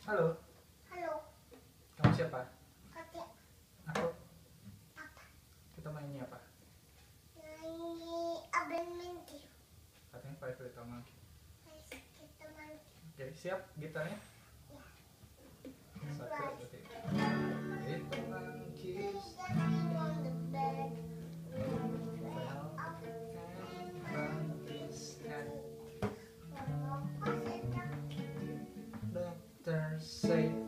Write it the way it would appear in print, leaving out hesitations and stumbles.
Halo, Halo, kamu siapa? kakek. Aku. Apa? Kita mainnya apa? Nyanyi Abang Menti. Katanya Five Little Monkey. Kita main. Oke, siap gitarnya? Ya. Satu, berarti. Little monkeys Lying on the bed. fell and bumped his head. Doctor said